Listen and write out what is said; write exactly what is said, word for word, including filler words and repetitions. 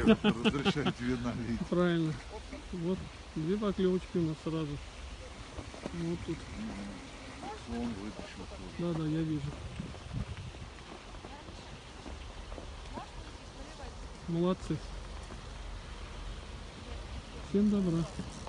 разрешаю тебе налить. Правильно. Вот две поклевочки у нас сразу. Вот тут. Слон вытащил тоже. Да, да, я вижу. Молодцы. Всем добра.